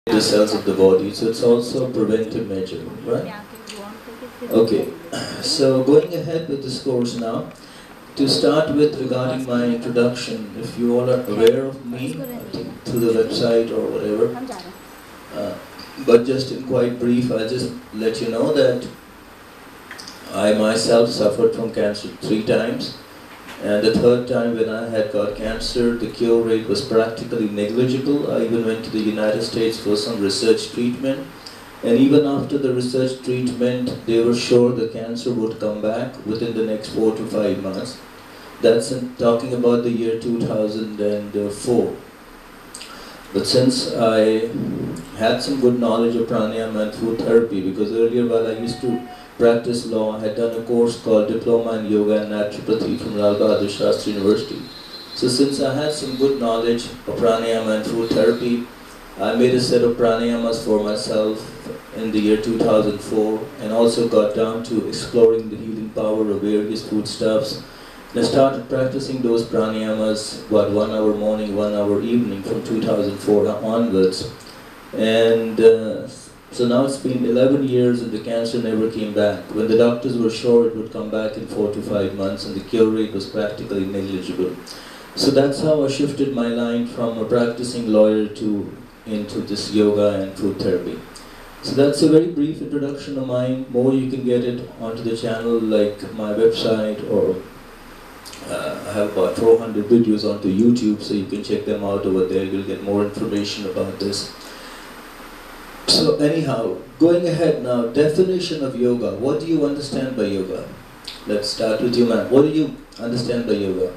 the cells of the body, so it's also a preventive measure, right? Okay, so going ahead with this course now, to start with regarding my introduction, if you all are aware of me, I think through the website or whatever, but just in quite brief, I'll just let you know that I myself suffered from cancer 3 times, and the 3rd time when I had got cancer, the cure rate was practically negligible. I even went to the United States for some research treatment, and even after the research treatment, they were sure the cancer would come back within the next 4 to 5 months. That's talking about the year 2004. But since I had some good knowledge of pranayama and food therapy, because earlier while I used to practice law, I had done a course called Diploma in Yoga and Naturopathy from Lal Bahadur Shastri University. So since I had some good knowledge of pranayama and food therapy, I made a set of pranayamas for myself in the year 2004, and also got down to exploring the healing power of various foodstuffs. And I started practicing those pranayamas, 1 hour morning, 1 hour evening from 2004 onwards. And so now it's been 11 years and the cancer never came back. When the doctors were sure it would come back in 4 to 5 months, and the cure rate was practically negligible. So that's how I shifted my line from a practicing lawyer into this yoga and food therapy. So that's a very brief introduction of mine. More you can get it onto the channel, like my website, or I have about 400 videos onto YouTube, so you can check them out over there. You'll get more information about this. So anyhow, going ahead now, definition of yoga. What do you understand by yoga? Let's start with you, ma'am. What do you understand by yoga?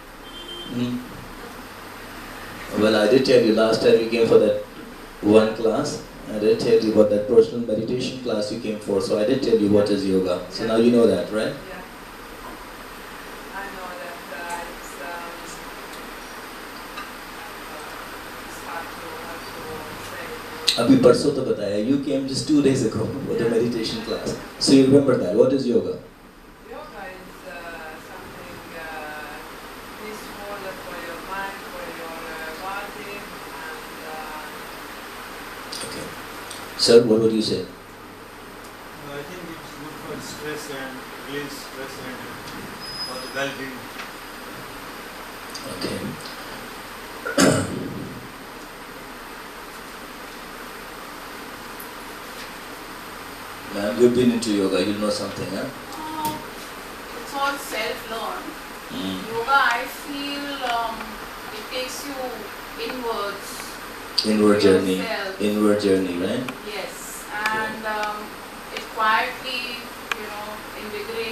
Well, I did tell you last time you came for that one class. I did tell you about that personal meditation class you came for. So I did tell you what is yoga. So now you know that, right? Yeah. I know that it's hard to say. Abhi parso to bataya. You came just 2 days ago for the meditation class. So you remember that. What is yoga? Yoga is something peaceful for your mind, for your body, and Okay. Sir, what would you say? I think it's good for stress and release stress and for the well-being. Okay. Ma'am, you've been into yoga, you know something, huh? It's all self-learned. Yoga, I feel it takes you inwards. Inward journey. Yourself. Inward journey, right? Yes, and it quietly, invigorates